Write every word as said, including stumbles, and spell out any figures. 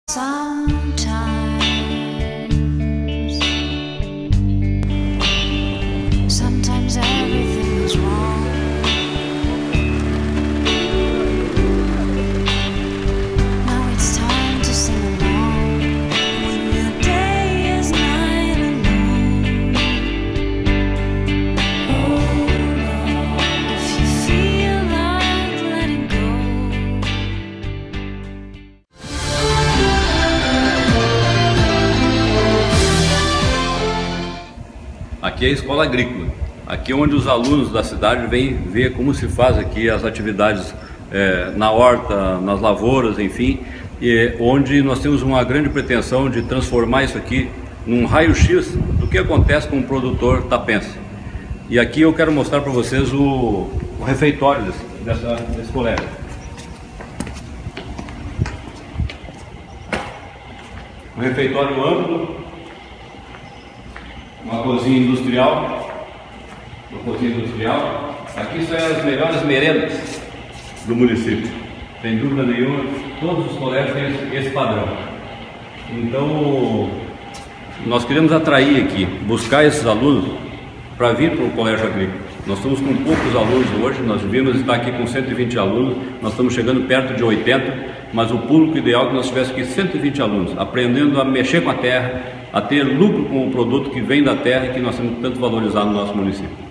Sometimes, sometimes everything is wrong. Now it's time to sing along when your day is night alone. Hold on if you feel like letting go. Aqui é a escola agrícola, aqui é onde os alunos da cidade vêm ver como se faz aqui as atividades é, na horta, nas lavouras, enfim, e onde nós temos uma grande pretensão de transformar isso aqui num raio-x do que acontece com o produtor tapense. E aqui eu quero mostrar para vocês o, o refeitório desse, dessa, desse colégio. Um refeitório amplo, uma cozinha industrial, uma cozinha industrial. Aqui são as melhores merendas do município, sem dúvida nenhuma. Todos os colégios têm esse, esse padrão. Então, nós queremos atrair aqui, buscar esses alunos para vir para o colégio agrícola. Nós estamos com poucos alunos hoje, nós devíamos estar aqui com cento e vinte alunos, nós estamos chegando perto de oitenta, mas o público ideal é que nós tivéssemos aqui cento e vinte alunos, aprendendo a mexer com a terra, a ter lucro com o produto que vem da terra e que nós temos tanto valorizado no nosso município.